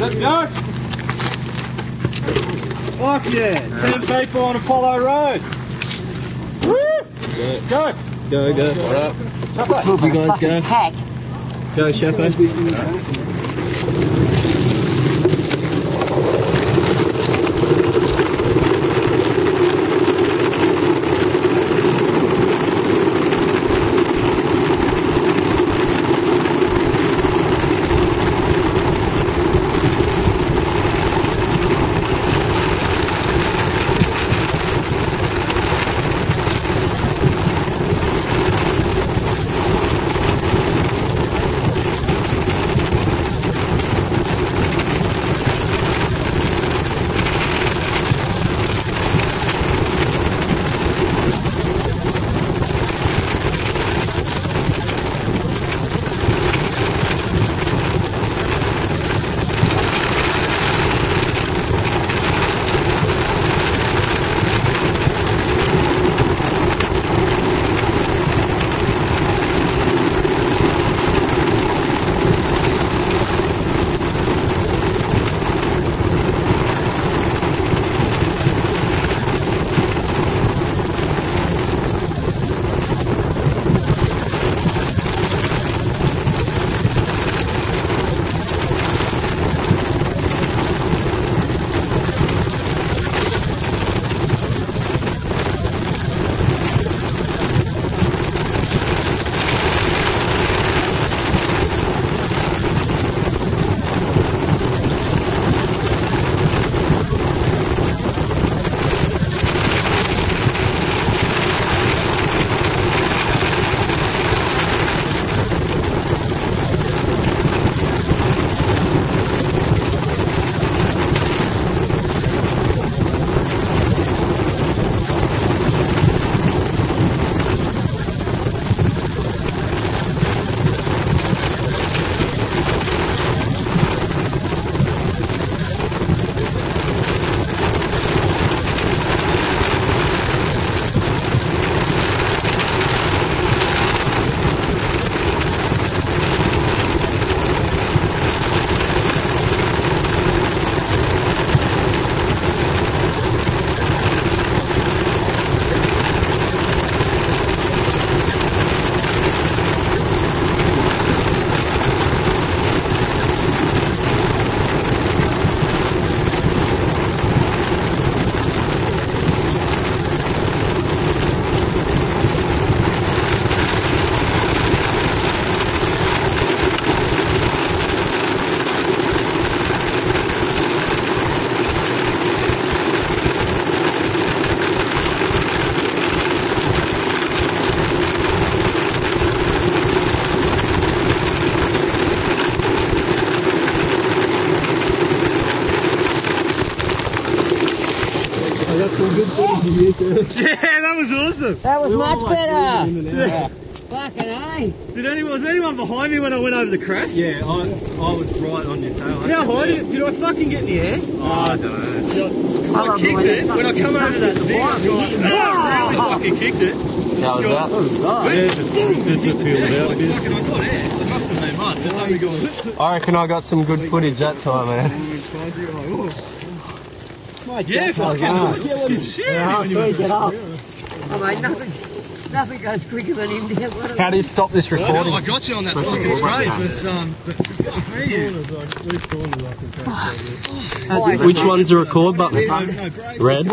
Let's go. Fuck yeah. 10 people on Apollo Road. Woo! Go. Go, go. What up? You guys go. Go, Sheppo. Yeah, that was awesome. That was much better. Yeah. Fucking A. Was anyone behind me when I went over the crest? Yeah, I was right on your tail. How high did I fucking get in the air? Oh, I don't know. I kicked it when I come over that thing. I really fucking kicked it. How was that? Yeah, just peeled out. I got air. It must have been much. Just only going. I reckon I got some good footage that time, man. Yeah, fucking shit. Get up. Oh, mate, nothing goes quicker than him. How do you stop this recording? I got you on that fucking spray, but Which one's the record button? Red?